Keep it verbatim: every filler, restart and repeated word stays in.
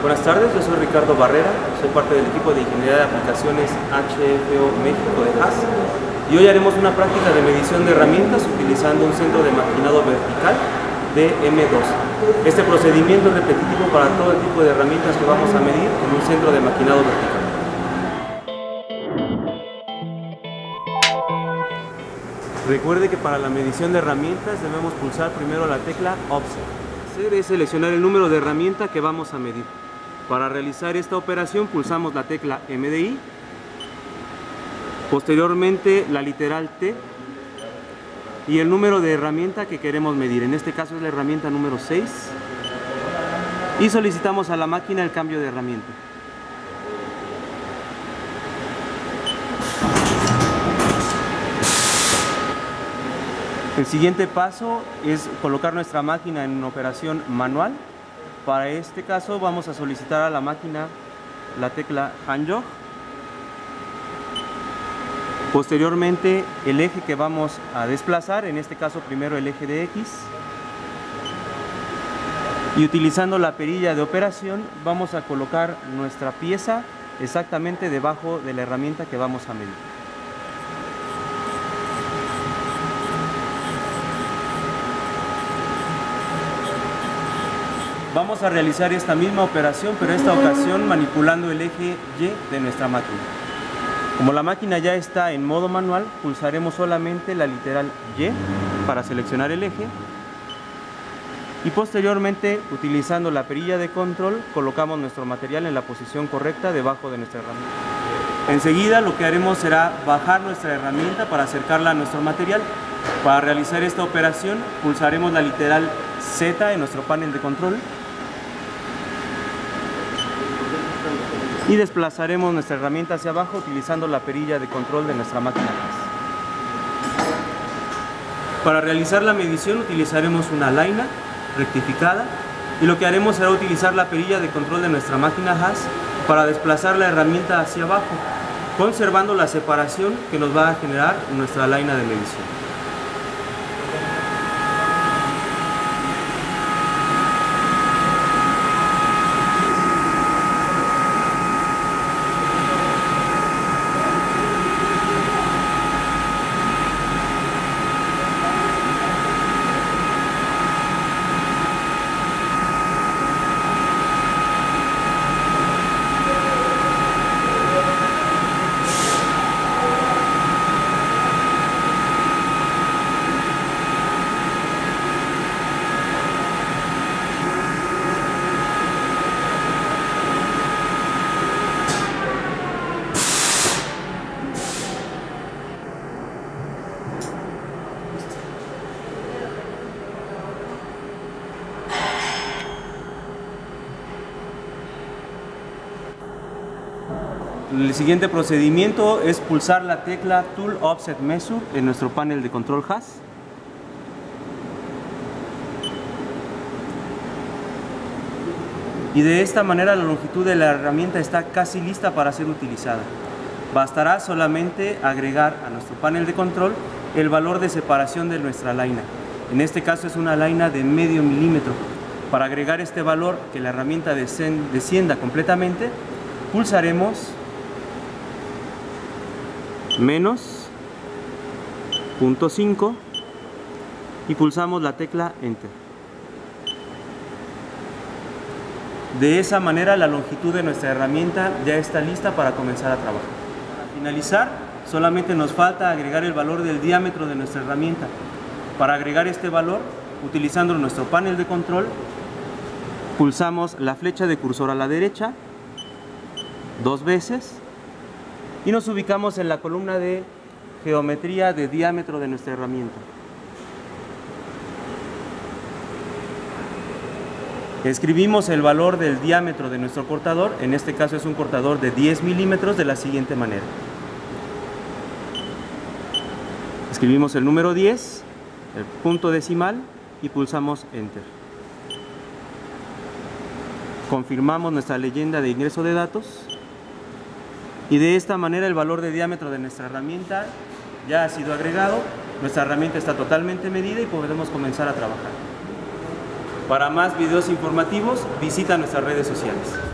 Buenas tardes, yo soy Ricardo Barrera, soy parte del equipo de Ingeniería de Aplicaciones H F O México de Haas y hoy haremos una práctica de medición de herramientas utilizando un centro de maquinado vertical de M dos. Este procedimiento es repetitivo para todo el tipo de herramientas que vamos a medir en un centro de maquinado vertical. Recuerde que para la medición de herramientas debemos pulsar primero la tecla Offset. Es seleccionar el número de herramienta que vamos a medir. Para realizar esta operación pulsamos la tecla M D I, posteriormente la literal T y el número de herramienta que queremos medir. En este caso es la herramienta número seis y solicitamos a la máquina el cambio de herramienta. El siguiente paso es colocar nuestra máquina en operación manual. Para este caso vamos a solicitar a la máquina la tecla Handjog. Posteriormente el eje que vamos a desplazar, en este caso primero el eje de X. Y utilizando la perilla de operación vamos a colocar nuestra pieza exactamente debajo de la herramienta que vamos a medir. Vamos a realizar esta misma operación, pero esta ocasión manipulando el eje Y de nuestra máquina. Como la máquina ya está en modo manual, pulsaremos solamente la literal Y para seleccionar el eje y posteriormente, utilizando la perilla de control, colocamos nuestro material en la posición correcta debajo de nuestra herramienta. Enseguida lo que haremos será bajar nuestra herramienta para acercarla a nuestro material. Para realizar esta operación pulsaremos la literal Z en nuestro panel de control y desplazaremos nuestra herramienta hacia abajo utilizando la perilla de control de nuestra máquina. Para realizar la medición utilizaremos una laina rectificada y lo que haremos será utilizar la perilla de control de nuestra máquina Haas para desplazar la herramienta hacia abajo, conservando la separación que nos va a generar nuestra laina de medición. El siguiente procedimiento es pulsar la tecla Tool Offset Measure en nuestro panel de control Haas. Y de esta manera la longitud de la herramienta está casi lista para ser utilizada. Bastará solamente agregar a nuestro panel de control el valor de separación de nuestra laina. En este caso es una laina de medio milímetro. Para agregar este valor, que la herramienta descienda completamente, pulsaremos menos punto cinco y pulsamos la tecla Enter. De esa manera la longitud de nuestra herramienta ya está lista para comenzar a trabajar. Para finalizar, solamente nos falta agregar el valor del diámetro de nuestra herramienta. Para agregar este valor, utilizando nuestro panel de control, pulsamos la flecha de cursor a la derecha dos veces y nos ubicamos en la columna de geometría de diámetro de nuestra herramienta. Escribimos el valor del diámetro de nuestro cortador, en este caso es un cortador de diez milímetros, de la siguiente manera. Escribimos el número diez, el punto decimal y pulsamos Enter. Confirmamos nuestra leyenda de ingreso de datos. Y de esta manera el valor de diámetro de nuestra herramienta ya ha sido agregado, nuestra herramienta está totalmente medida y podemos comenzar a trabajar. Para más videos informativos, visita nuestras redes sociales.